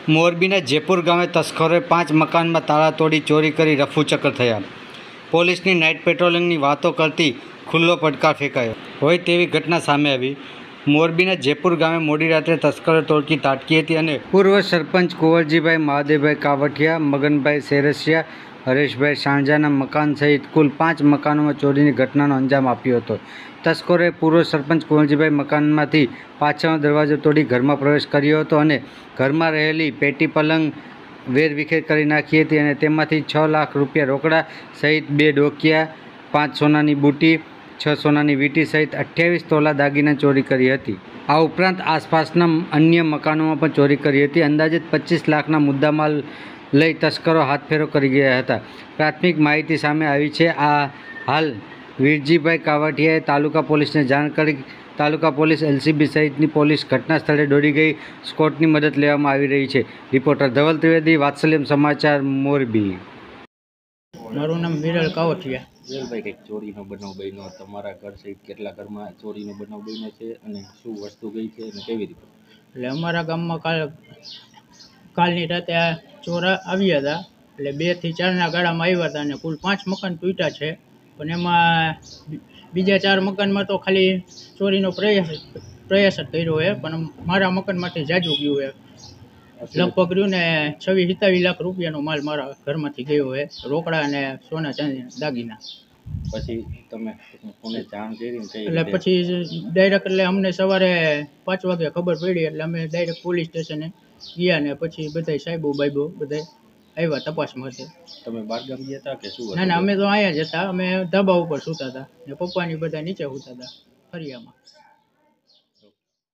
મોરબીના જેપુર ગામે તસ્કરોએ 5 મકાનમાં તાળા તોડી ચોરી કરી રફુચક્કર થયા. પોલીસની નાઇટ પેટ્રોલિંગની વાતો કરતી ખુલ્લો પડકાર ફેંકાયો હોય તેવી ઘટના સામે આવી. મોરબીના જેપુર ગામે મોડી રાત્રે તસ્કરોએ તોડકી તાટકી હતી અને પૂર્વ સરપંચ કુંવરજીભાઈ મહાદેવભાઈ કાવઠિયા, મગનભાઈ સેરસિયા, હરેશભાઈ સાંજાના મકાન સહિત કુલ 5 મકાનોમાં ચોરીની ઘટનાનો અંજામ આપ્યો હતો. તસ્કરોએ પૂર્વ સરપંચ કુંવરજીભાઈ મકાનમાંથી પાછળનો દરવાજો તોડી ઘરમાં પ્રવેશ કર્યો હતો અને ઘરમાં રહેલી પેટી પલંગ વેરવિખેર કરી નાખી હતી અને તેમાંથી 6 લાખ રૂપિયા રોકડા સહિત 2 ડોકિયા, 5 સોનાની બુટી, 6 સોનાની વીંટી સહિત 28 તોલા દાગીના ચોરી કરી હતી. આ ઉપરાંત આસપાસના અન્ય મકાનોમાં પણ ચોરી કરી હતી. અંદાજિત 25 લાખના મુદ્દામાલ લઈ તસ્કરો હાથફેરો કરી ગયા હતા. પ્રાથમિક માહિતી સામે આવી છે. આ હાલ વીરજીભાઈ કાવઠિયાએ તાલુકા પોલીસને જાણ કરી તાલુકા પોલીસ, એલસીબી સહિતની પોલીસ ઘટના સ્થળે દોડી ગઈ. સ્કોટની મદદ લેવામાં આવી રહી છે. રિપોર્ટર ધવલ ત્રિવેદી, વાત્સલ્યમ સમાચાર, મોરબી. મારું નામ વિરલ કાવઠિયા. વિરલભાઈ, કંઈક ચોરીનો બનાવ બન્યો તમારા ઘર સહિત કેટલા ઘરમાં ચોરીનો બનાવ બન્યો છે અને શું વસ્તુ ગઈ છે અને કેવી રીતે? એટલે અમારા ગામમાં કાલની રાતે આ ચોર આવ્યા હતા. એટલે 2 થી 4ના ગાળામાં આવ્યા હતા અને કુલ 5 મકાન તૂટ્યા છે. પણ એમાં બીજા 4 મકાનમાં તો ખાલી ચોરીનો પ્રયાસ જ કર્યો હોય, પણ મારા મકાનમાંથી જાજુ ગયું હોય. લગભગ રહ્યું ને 26-27 લાખ રૂપિયાનો માલ મારા ઘરમાંથી ગયો હોય, રોકડા અને સોના ચાંદીના દાગીના. પછી તમે કોને જાણ કરી? એટલે પછી ડાયરેક્ટ એટલે અમને સવારે 5 વાગે ખબર પડી એટલે અમે ડાયરેક્ટ પોલીસ સ્ટેશને ગયા ને પછી બધા સાહેબો બાઈબો બધા આવ્યા તપાસ માટે. તમે બહારગામ ગયા હતા કે શું? ના, અમે તો અહીંયા જ હતા. અમે ધાબા ઉપર સૂતા હતા ને પપ્પાની બધા નીચે સૂતા હતા ફરિયામાં.